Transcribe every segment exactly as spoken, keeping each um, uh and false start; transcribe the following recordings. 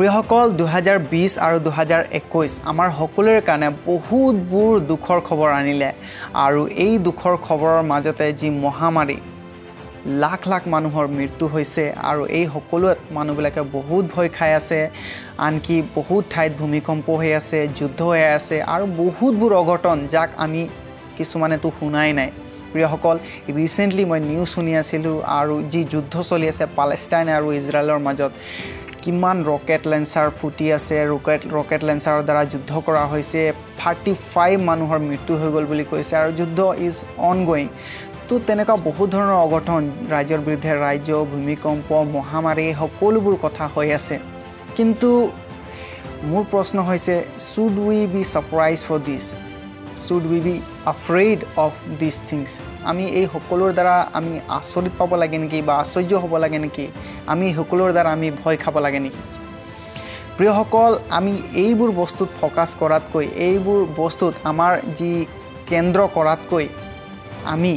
প্ৰিয়সকল দুহেজাৰ বিশ আৰু দুহেজাৰ একৈশ আমাৰ সকলোৰে কাৰণে বহুতবোৰ দুখৰ খবৰ আনিলে আৰু এই দুখৰ খবৰৰ মাজতে যি মহামাৰী লাখ লাখ মানুহৰ মৃত্যু হৈছে আৰু এই সকলো মানুহবিলাকে বহুত ভয় খাই আছে আনকি বহুত ঠাইত ভূমিকম্প হৈ আছে যুদ্ধ হৈ আছে আৰু বহুতবোৰ অঘটন যাক আমি কিছুমানেতো শুনাই নাই প্ৰিয়সকল ৰিসেন্টলি মই নিউজ শুনি আছিলোঁ আৰু যি যুদ্ধ চলি আছে পালেষ্টাইন আৰু ইজৰাইলৰ মাজত কিমান ৰকেট লঞ্চাৰ ফুটি আছে ৰকেট ৰকেট লঞ্চাৰৰ দ্বাৰা যুদ্ধ কৰা হৈছে থাৰ্টি ফাইভ মানুহৰ মৃত্যু হৈ গ'ল বুলি কৈছে আৰু যুদ্ধ ইজ অনগোয়িং তো তেনেকুৱা বহুত ধৰণৰ অঘটন ৰাজ্যৰ বিৰুদ্ধে ৰাজ্য ভূমিকম্প মহামাৰী সকলোবোৰ কথা হৈ আছে কিন্তু মোৰ প্ৰশ্ন হৈছে should we be surprise for this should we be afraid of this things আমি এই সকলোৰ দ্বাৰা আমি আচৰিত পাব লাগে নেকি বা আশ্চৰ্য হ'ব লাগে নেকি আমি সকলোৰ দ্বাৰা আমি ভয় খাব লাগে নেকি প্ৰিয়সকল আমি এইবোৰ বস্তুত ফোকাস কৰাতকৈ এইবোৰ বস্তুত আমাৰ যি কেন্দ্ৰ কৰাতকৈ আমি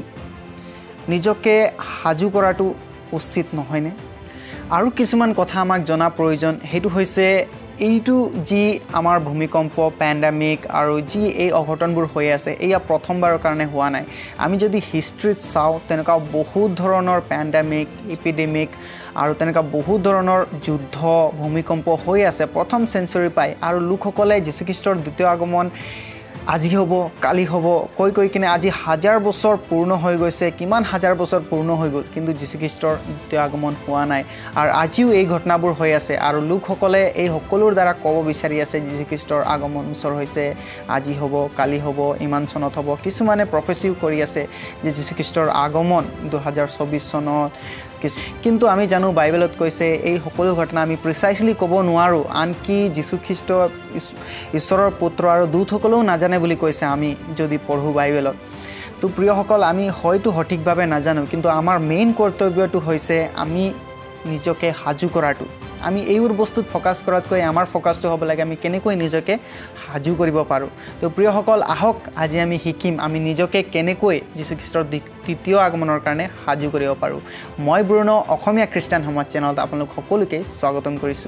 নিজকে হাজু কৰাটো উচিত নহয়নে আৰু কিছুমান কথা আমাক জনা প্ৰয়োজন হেতু হৈছে এইটো যি আমাৰ ভূমিকম্প পেণ্ডামিক আৰু যি এই অঘটনবোৰ হৈ আছে এয়া প্ৰথমবাৰৰ কাৰণে হোৱা নাই আমি যদি হিষ্ট্ৰীত চাওঁ তেনেকুৱা বহুত ধৰণৰ পেণ্ডামিক এপিডেমিক আৰু তেনেকুৱা বহুত ধৰণৰ যুদ্ধ ভূমিকম্প হৈ আছে প্ৰথম চেঞ্চুৰী পাই আৰু লোকসকলে যীশুখ্ৰীষ্টৰ দ্বিতীয় আগমন আজি হ'ব কালি হ'ব কৈ কৈ কিনে আজি হাজাৰ বছৰ পূৰ্ণ হৈ গৈছে কিমান হাজাৰ বছৰ পূৰ্ণ হৈ গ'ল কিন্তু যীশুখ্ৰীষ্টৰ দ্বিতীয় আগমন হোৱা নাই আৰু আজিও এই ঘটনাবোৰ হৈ আছে আৰু লোকসকলে এই সকলোৰ দ্বাৰা ক'ব বিচাৰি আছে যীশুখ্ৰীষ্টৰ আগমন ওচৰ হৈছে আজি হ'ব কালি হ'ব ইমান চনত হ'ব কিছুমানে প্ৰফেচিও কৰি আছে যে যীশুখ্ৰীষ্টৰ আগমন দুহেজাৰ চৌবিশ চনত কিন্তু আমি জানো বাইবেলত কৈছে এই সকলো ঘটনা আমি প্ৰিসাইজলি ক'ব নোৱাৰো আনকি যীশুখ্ৰীষ্ট ঈশ্বৰৰ পুত্ৰ আৰু দূতসকলেও নাজানে বুলি কৈছে আমি যদি পঢ়ো বাইবেলত তো প্ৰিয়সকল আমি হয়তো সঠিকভাৱে নাজানো কিন্তু আমাৰ মেইন কৰ্তব্যটো হৈছে আমি নিজকে হাজু কৰাটো আমি এইবোৰ বস্তুত ফোকাস কৰাতকৈ আমাৰ ফোকাসটো হ'ব লাগে আমি কেনেকৈ নিজকে হাজু কৰিব পাৰো তো প্ৰিয়সকল আহক আজি আমি শিকিম আমি নিজকে কেনেকৈ যীশুখ্ৰীষ্টৰ দ্বিতীয় আগমনৰ কাৰণে হাজু কৰিব পাৰো মই ব্ৰুন অসমীয়া খ্ৰীষ্টান সমাজ চেনেলত আপোনালোক সকলোকে স্বাগতম কৰিছো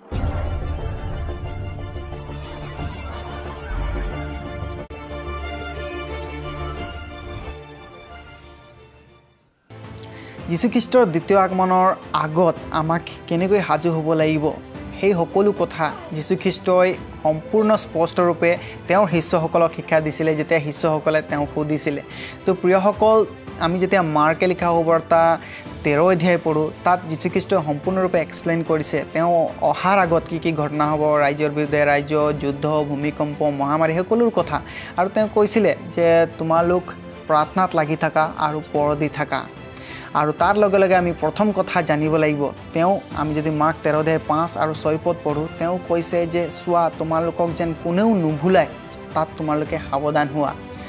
যীশুখ্ৰীষ্টৰ দ্বিতীয় আগমনৰ আগত আমাক কেনেকৈ হাজু হ'ব লাগিব সেই সকলো কথা যীশুখ্ৰীষ্টই সম্পূৰ্ণ স্পষ্টৰূপে তেওঁৰ শিষ্যসকলক শিক্ষা দিছিলে যেতিয়া শিষ্যসকলে তেওঁক সুধিছিলে তো প্ৰিয়সকল আমি যেতিয়া মাৰ্কে লিখা সুবাৰ্তা তেৰ অধ্যায় পঢ়ো তাত যীশুখ্ৰীষ্টই সম্পূৰ্ণৰূপে এক্সপ্লেইন কৰিছে তেওঁ অহাৰ আগত কি কি ঘটনা হ'ব ৰাজ্যৰ বিৰুদ্ধে ৰাজ্য যুদ্ধ ভূমিকম্প মহামাৰী সকলোৰ কথা আৰু তেওঁ কৈছিলে যে তোমালোক প্ৰাৰ্থনাত লাগি থাকা আৰু পৰদি থাকা আৰু তাৰ লগে লগে আমি প্ৰথম কথা জানিব লাগিব তেওঁ আমি যদি মাৰ্ক তেৰ অধ্যায় পাঁচ আৰু ছয় পদ পঢ়ো তেওঁ কৈছে যে চোৱা তোমালোকক যেন কোনেও নুভুলাই তাত তোমালোকে সাৱধান হোৱা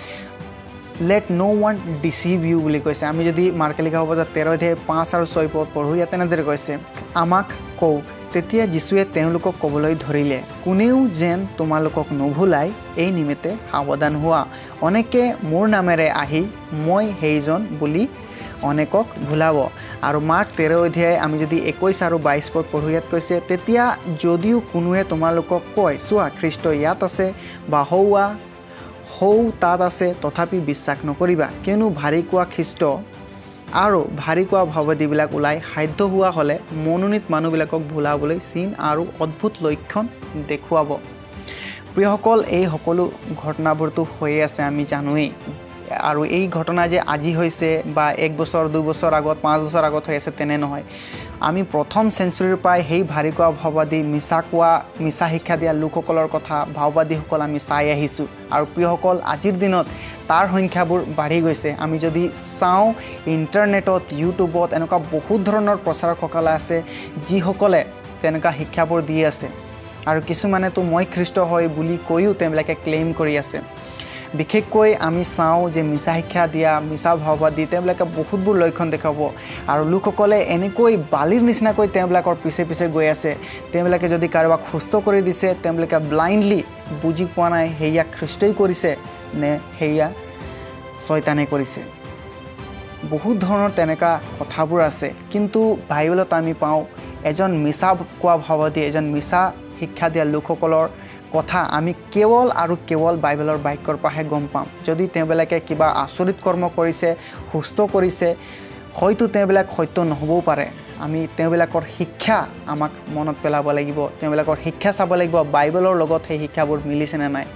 let no one deceive you বুলি কৈছে আমি যদি মাৰ্কে লিখা হ'ব তেৰ অধ্যায় পাঁচ আৰু ছয় পদ পঢ়ো ইয়াত এনেদৰে কৈছে আমাক কওক তেতিয়া যীশুৱে তেওঁলোকক ক'বলৈ ধৰিলে কোনেও যেন তোমালোকক নুভুলাই এই নিমিত্তে সাৱধান হোৱা অনেকে মোৰ নামেৰে আহি মই সেইজন বুলি অনেকক ভুলাব আৰু মাৰ্ক তেৰ অধ্যায় আমি যদি একৈশ আৰু বাইশ পদ পঢ়ো ইয়াত কৈছে তেতিয়া যদিও কোনোৱে তোমালোকক কয় চোৱা খ্ৰীষ্ট ইয়াত আছে বা হৌৱা হৌ তাত আছে তথাপি বিশ্বাস নকৰিবা কিয়নো ভাৰী কোৱা খ্ৰীষ্ট আৰু ভাৰী কোৱা ভগৱতীবিলাক ওলাই সাধ্য হোৱা হ'লে মনোনীত মানুহবিলাকক ভুলাবলৈ চিন আৰু অদ্ভুত লক্ষণ দেখুৱাব প্ৰিয়সকল এই সকলো ঘটনাবোৰতো হৈ আছে আমি জানোৱেই আৰু এই ঘটনা যে আজি হৈছে বা এক বছৰ দুই বছৰ আগত পাঁচ বছৰ আগত হৈ আছে তেনে নহয় আমি প্ৰথম চেঞ্চুৰীৰ পৰাই সেই ভাৰী কোৱা ভাওবাদী মিছা কোৱা মিছা শিক্ষা দিয়া লোকসকলৰ কথা ভাওবাদীসকল আমি চাই আহিছোঁ আৰু প্ৰিয়সকল আজিৰ দিনত তাৰ সংখ্যাবোৰ বাঢ়ি গৈছে আমি যদি চাওঁ ইণ্টাৰনেটত ইউটিউবত এনেকুৱা বহুত ধৰণৰ প্ৰচাৰকসকল আছে যিসকলে তেনেকুৱা শিক্ষাবোৰ দি আছে আৰু কিছুমানেতো মই খ্ৰীষ্ট হয় বুলি কৈও তেওঁলোকে ক্লেইম কৰি আছে বিশেষকৈ আমি চাওঁ যে মিছা শিক্ষা দিয়া মিছা ভাওবাদী তেওঁলোকে বহুতবোৰ লক্ষণ দেখাব আৰু লোকসকলে এনেকৈ বালিৰ নিচিনাকৈ তেওঁলোকৰ পিছে পিছে গৈ আছে তেওঁলোকে যদি কাৰোবাক সুস্থ কৰি দিছে তেওঁলোকে ব্লাইণ্ডলি বুজি পোৱা নাই হেয়া খ্ৰীষ্টই কৰিছে নে হেয়া শয়তানে কৰিছে বহুত ধৰণৰ তেনেকা কথাবোৰ আছে কিন্তু বাইবেলত আমি পাওঁ এজন মিছা কোৱা ভাৱদি এজন মিছা শিক্ষা দিয়া লোকসকলৰ কথা আমি কেৱল আৰু কেৱল বাইবেলৰ বাক্যৰ পৰাহে গম পাম। যদি তেওঁবিলাকে কিবা আচৰিত কৰ্ম কৰিছে, সুস্থ কৰিছে, হয়তো তেওঁবিলাক সত্য নহ'বও পাৰে। আমি তেওঁবিলাকৰ শিক্ষা আমাক মনত পেলাব লাগিব, তেওঁবিলাকৰ শিক্ষা চাব লাগিব বাইবেলৰ লগত সেই শিক্ষাবোৰ মিলিছেনে নাই।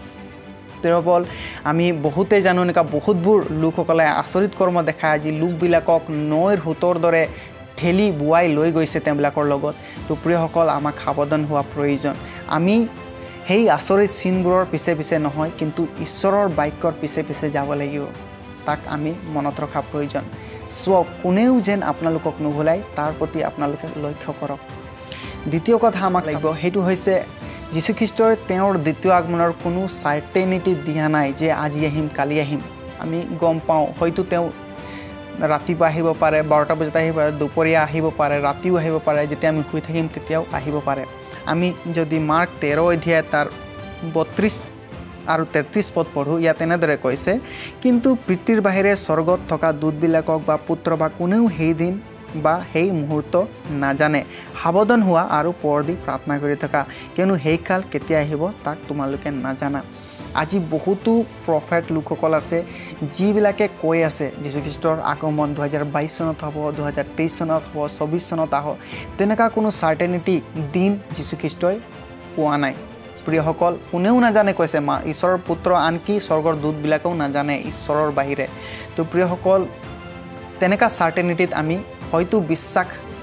তেওঁবল আমি বহুতেই জানো এনেকুৱা বহুতবোৰ লোকসকলে আচৰিত কৰ্ম দেখায়, আজি লোকবিলাকক নৈৰ সোঁতৰ দৰে ঠেলি বোৱাই লৈ গৈছে তেওঁবিলাকৰ লগত। তো প্ৰিয়সকল, আমাক সাৱধান হোৱা প্ৰয়োজন। আমি সেই আচৰিত চিনবোৰৰ পিছে পিছে নহয়, কিন্তু ঈশ্বৰৰ বাক্যৰ পিছে পিছে যাব লাগিব, তাক আমি মনত ৰখা প্ৰয়োজন। চাওক, কোনেও যেন আপোনালোকক নুভুলাই তাৰ প্ৰতি আপোনালোকে লক্ষ্য কৰক। দ্বিতীয় কথা আমাক লাগিব, সেইটো হৈছে যীশুখ্ৰীষ্টই তেওঁৰ দ্বিতীয় আগমনৰ কোনো চাৰ্টেনিটি দিয়া নাই যে আজি আহিম কালি আহিম। আমি গম পাওঁ হয়তো তেওঁ ৰাতিপুৱা আহিব পাৰে, বাৰটা বজাত আহিব পাৰে, দুপৰীয়া আহিব পাৰে, ৰাতিও আহিব পাৰে, যেতিয়া আমি শুই থাকিম তেতিয়াও আহিব পাৰে। আমি যদি মাৰ্ক তেৰ অধ্যায় তাৰ বত্ৰিছ আৰু তেত্ৰিছ পদ পঢ়োঁ, ইয়াত এনেদৰে কৈছে, কিন্তু পিতৃৰ বাহিৰে স্বৰ্গত থকা দূতবিলাকক বা পুত্ৰ বা কোনেও সেই দিন বা সেই মুহূৰ্ত নাজানে। সাৱধান হোৱা আৰু পৰ দি প্ৰাৰ্থনা কৰি থকা, কিয়নো সেই কাল কেতিয়া আহিব তাক তোমালোকে নাজানা। আজি বহুতো প্ৰফেট লোকসকল আছে যিবিলাকে কৈ আছে যীশুখ্ৰীষ্টৰ আগমন দুহেজাৰ বাইছ চনত হ'ব, দুহেজাৰ তেইছ চনত হ'ব, চৌবিছ চনত আহ। তেনেকুৱা কোনো চাৰ্টেনিটি দিন যীশুখ্ৰীষ্টই পোৱা নাই। প্ৰিয়সকল, কোনেও নাজানে কৈছে, মা ঈশ্বৰৰ পুত্ৰ আনকি স্বৰ্গৰ দূতবিলাকেও নাজানে ঈশ্বৰৰ বাহিৰে। তো প্ৰিয়সকল, তেনেকুৱা চাৰ্টেনিটিত আমি হয়তো বিশ্বাস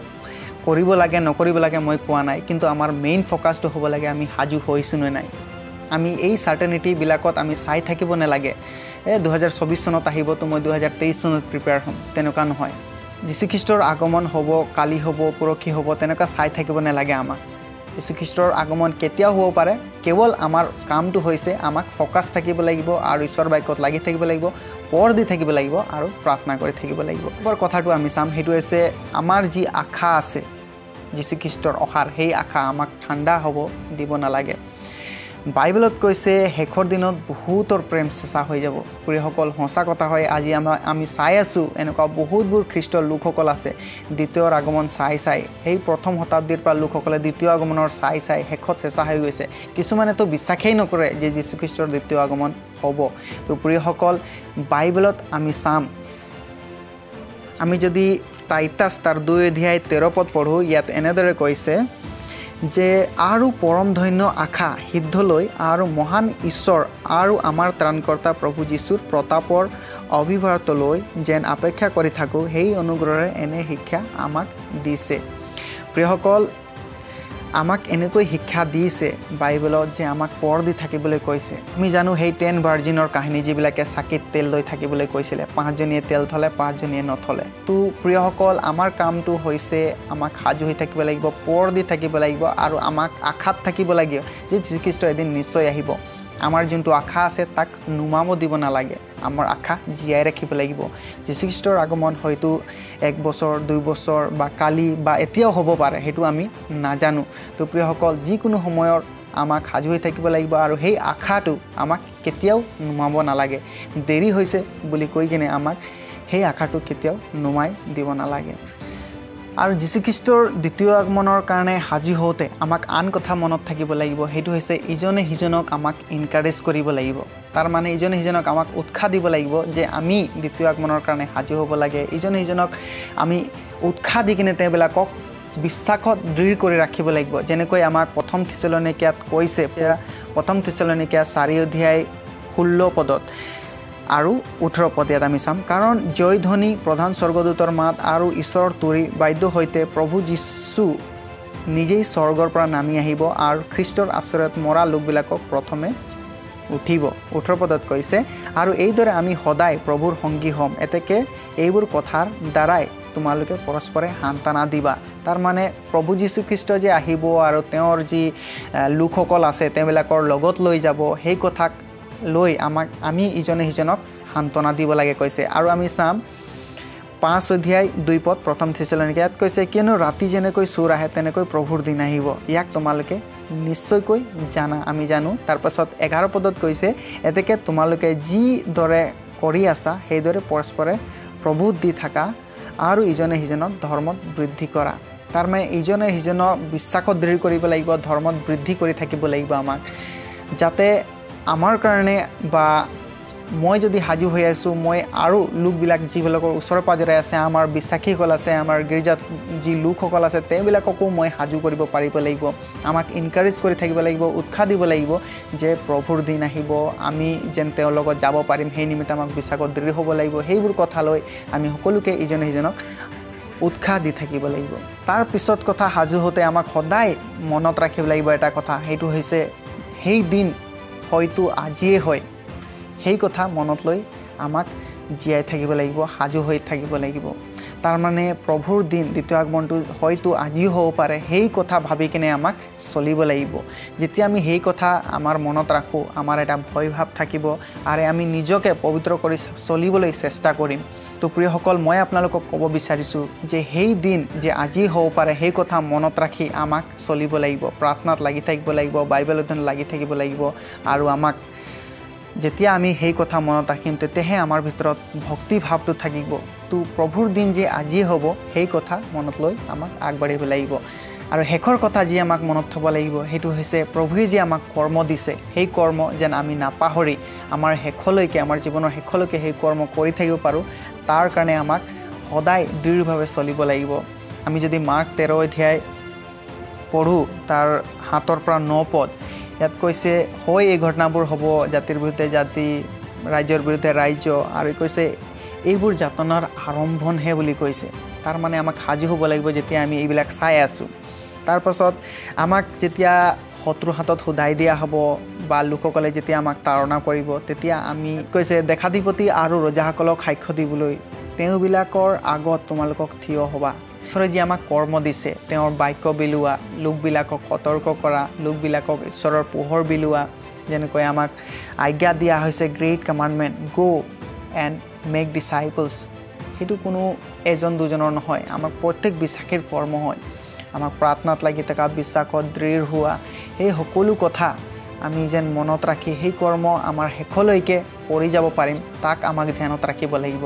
কৰিব লাগে নকৰিব লাগে মই কোৱা নাই, কিন্তু আমাৰ মেইন ফ'কাছটো হ'ব লাগে আমি সাজু হৈছোঁ নে নাই। আমি এই চাৰ্টেনিটিবিলাকত আমি চাই থাকিব নালাগে, এই দুহেজাৰ চৌবিছ চনত আহিব তো মই দুহেজাৰ তেইছ চনত প্ৰিপেয়াৰ হ'ম, তেনেকুৱা নহয়। যীশুখ্ৰীষ্টৰ আগমন হ'ব, কালি হ'ব, পৰহি হ'ব, তেনেকুৱা চাই থাকিব নালাগে আমাক। যীশুখ্ৰীষ্টৰ আগমন কেতিয়াও হ'ব পাৰে, কেৱল আমাৰ কামটো হৈছে আমাক ফ'কাছ থাকিব লাগিব আৰু ঈশ্বৰৰ বাক্যত লাগি থাকিব লাগিব, পৰ দি থাকিব লাগিব আৰু প্ৰাৰ্থনা কৰি থাকিব লাগিব। এবাৰ কথাটো আমি চাম, সেইটো হৈছে আমাৰ যি আশা আছে যীশুখ্ৰীষ্টৰ অহাৰ, সেই আশা আমাক ঠাণ্ডা হ'ব দিব নালাগে। বাইবেলত কৈছে শেষৰ দিনত বহুতৰ প্ৰেম চেঁচা হৈ যাব। প্ৰিয়সকল, সঁচা কথা হয়, আজি আমাৰ আমি চাই আছোঁ এনেকুৱা বহুতবোৰ খ্ৰীষ্টৰ লোকসকল আছে দ্বিতীয়ৰ আগমন চাই চাই, সেই প্ৰথম শতাব্দীৰ পৰা লোকসকলে দ্বিতীয় আগমনৰ চাই চাই শেষত চেঁচা হৈ গৈছে। কিছুমানেতো বিশ্বাসেই নকৰে যে যীশুখ্ৰীষ্টৰ দ্বিতীয় আগমন হ'ব। তো প্ৰিয়সকল, বাইবেলত আমি চাম, আমি যদি টাইটাছ তাৰ দুই অধ্যায় তেৰ পদ পঢ়োঁ, ইয়াত এনেদৰে কৈছে যে আৰু পৰম ধন্য আশা সিদ্ধলৈ আৰু মহান ঈশ্বৰ আৰু আমাৰ ত্ৰাণকৰ্তা প্ৰভু যীশুৰ প্ৰতাপৰ অভিভাৰতলৈ যেন অপেক্ষা কৰি থাকোঁ, সেই অনুগ্ৰহেৰে এনে শিক্ষা আমাক দিছে। প্ৰিয়সকল, আমাক এনেকৈ শিক্ষা দিছে বাইবেলত যে আমাক পৰ দি থাকিবলৈ কৈছে। আমি জানো সেই টেন ভাৰ্জিনৰ কাহিনী, যিবিলাকে চাকিত তেল লৈ থাকিবলৈ কৈছিলে, পাঁচজনীয়ে তেল থলে পাঁচজনীয়ে নথলে। তো প্ৰিয়সকল, আমাৰ কামটো হৈছে আমাক সাজু হৈ থাকিব লাগিব, পৰ দি থাকিব লাগিব আৰু আমাক আশাত থাকিব লাগিব যে যীশুখ্ৰীষ্ট এদিন নিশ্চয় আহিব। আমাৰ যোনটো আশা আছে তাক নুমাব দিব নালাগে, আমাৰ আশা জীয়াই ৰাখিব লাগিব। যীশুখ্ৰীষ্টৰ আগমন হয়তো এক বছৰ, দুই বছৰ বা কালি বা এতিয়াও হ'ব পাৰে, সেইটো আমি নাজানো। তো প্ৰিয়সকল, যিকোনো সময়ত আমাক সাজু হৈ থাকিব লাগিব আৰু সেই আশাটো আমাক কেতিয়াও নুমাব নালাগে। দেৰি হৈছে বুলি কৈ কিনে আমাক সেই আশাটো কেতিয়াও নুমাই দিব নালাগে। আৰু যীশুখ্ৰীষ্টৰ দ্বিতীয় আগমনৰ কাৰণে সাজু হওঁতে আমাক আন কথা মনত থাকিব লাগিব, সেইটো হৈছে ইজনে সিজনক আমাক ইনকাৰেজ কৰিব লাগিব। তাৰ মানে ইজনে সিজনক আমাক উৎসাহ দিব লাগিব যে আমি দ্বিতীয় আগমনৰ কাৰণে সাজু হ'ব লাগে। ইজনে সিজনক আমি উৎসাহ দি কিনে তেওঁবিলাকক বিশ্বাসত দৃঢ় কৰি ৰাখিব লাগিব। যেনেকৈ আমাক প্ৰথম থিছালনিকিয়াত কৈছে, প্ৰথম থিছালনিকিয়া চাৰি অধ্যায় ষোল্ল পদত আৰু ওঠৰ পদ ইয়াত আমি চাম, কাৰণ জয়ধ্বনি, প্ৰধান স্বৰ্গদূতৰ মাত আৰু ঈশ্বৰৰ তুৰী বাদ্য সৈতে প্ৰভু যীশু নিজেই স্বৰ্গৰ পৰা নামি আহিব আৰু খ্ৰীষ্টৰ আশ্ৰয়ত মৰা লোকবিলাকক প্ৰথমে উঠিব। ওঠৰ পদত কৈছে, আৰু এইদৰে আমি সদায় প্ৰভুৰ সংগী হ'ম, এতেকে এইবোৰ কথাৰ দ্বাৰাই তোমালোকে পৰস্পৰে সান্ত্বনা দিবা। তাৰ মানে প্ৰভু যীশুখ্ৰীষ্ট যে আহিব আৰু তেওঁৰ যি লোকসকল আছে তেওঁবিলাকৰ লগত লৈ যাব, সেই কথাক লৈ আমাক আমি ইজনে সিজনক সান্ত্বনা দিব লাগে কৈছে। আৰু আমি চাম পাঁচ অধ্যায় দুই পদ প্ৰথম থিছালনিকিয়াত কৈছে, কিয়নো ৰাতি যেনেকৈ চোৰ আহে তেনেকৈ প্ৰভুৰ দিন আহিব, ইয়াক তোমালোকে নিশ্চয়কৈ জানা, আমি জানো। তাৰপাছত এঘাৰ পদত কৈছে, এতেকে তোমালোকে যিদৰে কৰি আছা সেইদৰে পৰস্পৰে প্ৰভুত দি থাকা আৰু ইজনে সিজনক ধৰ্মত বৃদ্ধি কৰা। তাৰমানে ইজনে সিজনক বিশ্বাসত দৃঢ় কৰিব লাগিব, ধৰ্মত বৃদ্ধি কৰি থাকিব লাগিব আমাক, যাতে আমাৰ কাৰণে বা মই যদি সাজু হৈ আছোঁ, মই আৰু লোকবিলাক যিবিলাকৰ ওচৰে পাজৰে আছে, আমাৰ বিশ্বাসীসকল আছে, আমাৰ গীৰ্জাত যি লোকসকল আছে, তেওঁবিলাককো মই সাজু কৰিব পাৰিব লাগিব। আমাক ইনকাৰেজ কৰি থাকিব লাগিব, উৎসাহ দিব লাগিব যে প্ৰভুৰ দিন আহিব, আমি যেন তেওঁৰ লগত যাব পাৰিম, সেই নিমিত্তে আমাক বিশ্বাসত দৃঢ় হ'ব লাগিব। সেইবোৰ কথা লৈ আমি সকলোকে ইজনে সিজনক উৎসাহ দি থাকিব লাগিব। তাৰ পিছত কথা সাজু হওঁতে আমাক সদায় মনত ৰাখিব লাগিব এটা কথা, সেইটো হৈছে সেই দিন হয়তো আজিয়ে হয়, সেই কথা মনত লৈ আমাক জীয়াই থাকিব লাগিব, সাজু হৈ থাকিব লাগিব। তাৰমানে প্ৰভুৰ দিন দ্বিতীয় আগমনটো হয়তো আজিও হ'ব পাৰে, সেই কথা ভাবি কিনে আমাক চলিব লাগিব। যেতিয়া আমি সেই কথা আমাৰ মনত ৰাখোঁ, আমাৰ এটা ভয় ভাৱ থাকিব আৰু আমি নিজকে পবিত্ৰ কৰি চলিবলৈ চেষ্টা কৰিম। তো প্ৰিয়সকল, মই আপোনালোকক ক'ব বিচাৰিছোঁ যে সেই দিন যে আজি হ'ব পাৰে, সেই কথা মনত ৰাখি আমাক চলিব লাগিব, প্ৰাৰ্থনাত লাগি থাকিব লাগিব, বাইবেল অধ্যয়ন লাগি থাকিব লাগিব। আৰু আমাক যেতিয়া আমি সেই কথা মনত ৰাখিম, তেতিয়াহে আমাৰ ভিতৰত ভক্তি ভাৱটো থাকিব। তো প্ৰভুৰ দিন যে আজি হ'ব, সেই কথা মনত লৈ আমাক আগবাঢ়িব লাগিব। আৰু শেষৰ কথা যি আমাক মনত থ'ব লাগিব, সেইটো হৈছে প্ৰভুৱে যি আমাক কৰ্ম দিছে, সেই কৰ্ম যেন আমি নাপাহৰি আমাৰ শেষলৈকে, আমাৰ জীৱনৰ শেষলৈকে সেই কৰ্ম কৰি থাকিব পাৰোঁ। তাৰ কাৰণে আমাক সদায় দৃঢ়ভাৱে চলিব লাগিব। আমি যদি মাৰ্ক তেৰ অধ্যায় পঢ়োঁ, তাৰ সাতৰ পৰা ন পদ, ইয়াত কৈছে হয় এই ঘটনাবোৰ হ'ব, জাতিৰ বিৰুদ্ধে জাতি, ৰাজ্যৰ বিৰুদ্ধে ৰাজ্য, আৰু কৈছে এইবোৰ যাতনাৰ আৰম্ভণহে বুলি কৈছে। তাৰ মানে আমাক সাজু হ'ব লাগিব যেতিয়া আমি এইবিলাক চাই আছোঁ। তাৰপাছত আমাক যেতিয়া শত্ৰু হাতত সোধাই দিয়া হ'ব বা লোকসকলে যেতিয়া আমাক তাৰণা কৰিব, তেতিয়া আমি কৈছে দেশাধিপতি আৰু ৰজাসকলক সাক্ষ্য দিবলৈ তেওঁবিলাকৰ আগত তোমালোকক থিয় হ'বা। ঈশ্বৰে যি আমাক কৰ্ম দিছে, তেওঁৰ বাক্য বিলোৱা, লোকবিলাকক সতৰ্ক কৰা, লোকবিলাকক ঈশ্বৰৰ পোহৰ বিলোৱা, যেনেকৈ আমাক আজ্ঞা দিয়া হৈছে গ্ৰেট কমাণ্ডমেণ্ট, গ' এণ্ড মেক ডিচাইপলছ, সেইটো কোনো এজন দুজনৰ নহয়, আমাক প্ৰত্যেক বিশ্বাসীৰ কৰ্ম হয়। আমাক প্ৰাৰ্থনাত লাগি থকা, বিশ্বাসত দৃঢ় হোৱা, এই সকলো কথা আমি যেন মনত ৰাখি সেই কৰ্ম আমাৰ শেষলৈকে কৰি যাব পাৰিম, তাক আমাক ধ্যানত ৰাখিব লাগিব।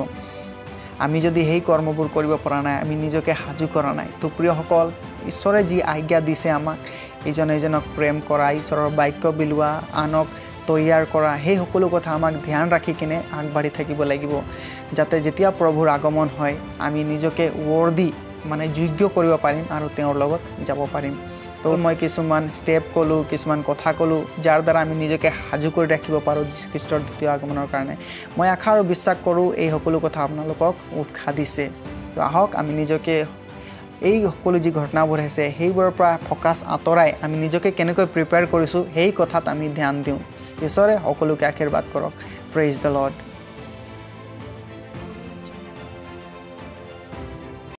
আমি যদি সেই কৰ্মবোৰ কৰিব পৰা নাই, আমি নিজকে সাজু কৰা নাই। তো প্ৰিয়সকল, ঈশ্বৰে যি আজ্ঞা দিছে আমাক, ইজনে ইজনক প্ৰেম কৰা, ঈশ্বৰৰ বাক্য বিলোৱা, আনক তৈয়াৰ কৰা, সেই সকলো কথা আমাক ধ্যান ৰাখি কিনে আগবাঢ়ি থাকিব লাগিব, যাতে যেতিয়া প্ৰভুৰ আগমন হয় আমি নিজকে ৱৰ্দি মানে যোগ্য কৰিব পাৰিম আৰু তেওঁৰ লগত যাব পাৰিম। তো মই কিছুমান ষ্টেপ ক'লোঁ, কিছুমান কথা ক'লোঁ, যাৰ দ্বাৰা আমি নিজকে সাজু কৰি ৰাখিব পাৰোঁ খ্ৰীষ্টৰ দ্বিতীয় আগমনৰ কাৰণে। মই আশা আৰু বিশ্বাস কৰোঁ এই সকলো কথা আপোনালোকক উৎসাহ দিছে। তো আহক আমি নিজকে এই সকলো যি ঘটনাবোৰ আছে সেইবোৰৰ পৰা ফ'কাছ আঁতৰাই আমি নিজকে কেনেকৈ প্ৰিপেয়াৰ কৰিছোঁ সেই কথাত আমি ধ্যান দিওঁ। ঈশ্বৰে সকলোকে আশীৰ্বাদ কৰক। Praise the lord.